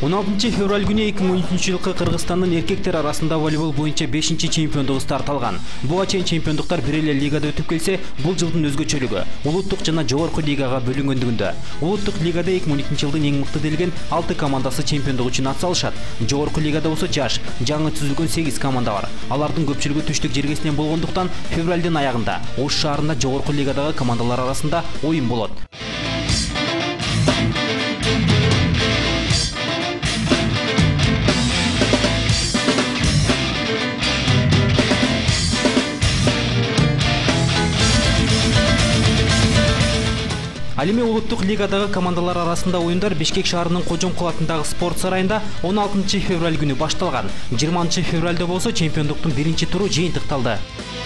16 февраль күнү 2013 жылкы Кыргызстандын эркектер арасында волейбол боюнча 5-чи чемпиондугу старт алган. Буга чейин чемпиондуктар бир эле лигада өтүп келсе, бул жылдын өзгөчөлүгү улуттук жана жогорку лигага бөлүнгөндүгүндө. Улуттук лигада 2012 жылдын эң мыкты делген 6 командасы чемпиондук үчүн ат салышат. Жогорку лигада болсо жаш, жаңы түзүлгөн 8 команда бар. Алардын көпчүлүгү түштүк жергесинен болгондуктан февралдын аягында Ош шаарында жогорку лигадагы командалар арасында оюн болот. Ал эми улуттук лигадагы командалар арасында оюндар Бишкек шаарынын Кожомкул атындагы спорт сарайында 16 февраль күнү башталган. 20 февралда болсо чемпиондуктун биринчи туру жыйынтыкталды.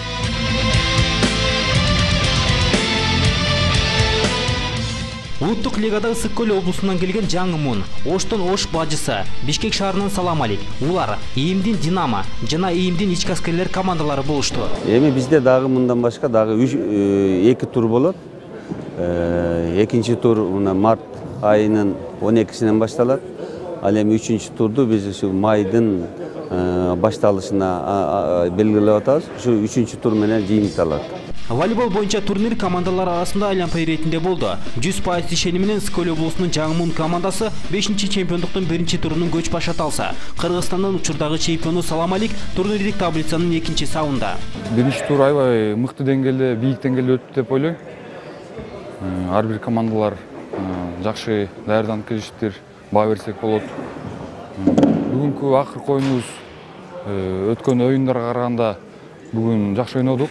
Улуттук лигада Ысык-Көл облусунан келген Жаңы Мун, Оштон Ош бажысы, Бишкек шаарынын Саламалик, улар ИИМдин Динамо жана ИИМдин ички аскерлер командалары болушту. Эми бизде дагы мындан башка дагы 2 тур болот. Экинчи тур март айынын 12-синен башталат. Ал эми 3-чү турду биз ушу майдын башталышына белгилеп атабыз. Ушу 3-чү тур менен жыйынтыкталат. Волейбол боюнча турнир командалар арасында айланпа иретинде болду. 100% ишеним менен Ысык-Көл облусунун Жаңы Мун командасы 5-чи чемпиондуктун биринчи турунун көч башат алса, Кыргызстандын учурдагы чемпиону Саламалик турнирлик таблицанын 2-чи сабында. Биринчи тур аябай мыкты деңгээлде, бийик деңгээлде өттү деп ойлойм. Ар бир командалар жакшы даярданып келишиптир, баа берсек болот. Бүгүнкү акыркы оюнубуз өткөн оюндарга караганда бүгүн жакшы ойнодук.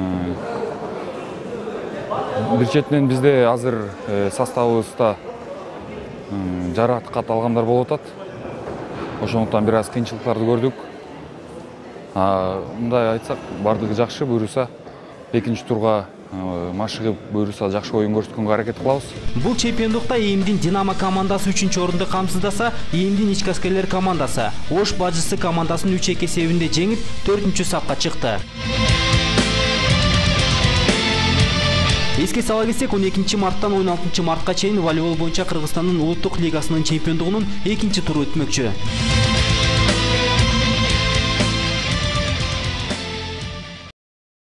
Бир четинен бизде азыр составыбызда жаракат алгандар болуп атат. Ошондуктан бир аз кыйынчылыктарды көрдүк. Мындай айтсак, бардыгы жакшы, буюрса экинчи турга машыгып, буюрса жакшы оюн көрсөткөнгө аракет кылабыз. Бул чемпиондукта ИИМдин Динамо командасы 3-чү орунду камсыздаса, ИИМдин ички аскерлер командасы Ош бажысы командасын 3-2 эсебинде жеңип, 4-чү сапка чыкты. Эске сала кетсек, 12 марттан 16 мартка чейин волейбол боюнча Кыргызстандын улуттук лигасынын чемпиондугунун 2-чи туру өтмөкчү.